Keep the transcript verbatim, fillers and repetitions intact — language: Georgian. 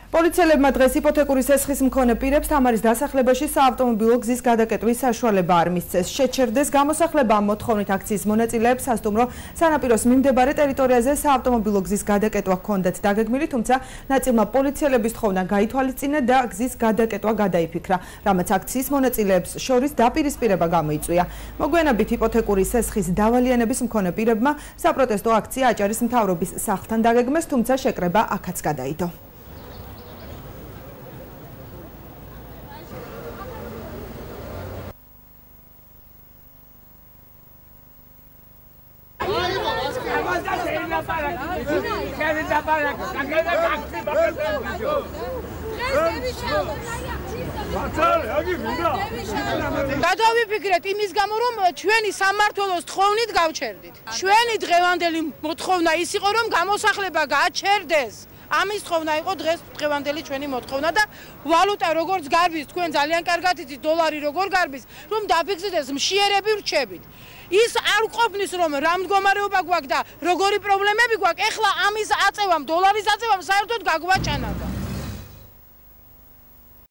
პოლიციელებმა დღეს იპოთეკური სესხის მქონე პირებს თამარის დასახლებაში საავტომობილო გზის გადაკეტვის საშუალება არ მისცეს. შეჩერდეს გამოსახლება ამ მოთხოვნით აქციის მონაწილეებს სასტუმრო სანაპიროს მიმდებარე ტერიტორიაზე საავტომობილო გზის გადაკეტვა ჰქონდათ დაგეგმილი, თუმცა ნაწილმა პოლიციელების თხოვნა გაითვალისწინა და გზის გადაკეტვა გადაიფიქრა, რამაც აქციის მონაწილეებს შორის დაპირისპირება გამოიწვია. მოგვიანებით იპოთეკური სესხის დავალიანების მქონე პირებმა საპროტესტო აქცია აჭარის მთავრობის სახლთან დაგეგმეს, თუმცა შეკრება აქაც გადაიდო. გადავიფიქრეთ იმის გამო, რომ ჩვენი სამმართველოს თხოვნით გავჩერდით. ჩვენი დღევანდელი მოთხოვნა ის იყო, რომ გამოსახლება გაჩერდეს. ამის თხოვნა იყო დღეს დღევანდელი ჩვენი მოთხოვნა და ვალუტა როგორც გარბის, თქვენ ძალიან კარგად იცით, დოლარი როგორ გარბის, რომ დაფიქსირდეს მშიერები ვრჩებით. ის არ ყოფნის, რომ რა მდგომარეობა გვაქვს და როგორი პრობლემები გვაქვს, ეხლა ამის აწევამ, დოლარის აწევამ საერთოდ გაგვაჩანადა.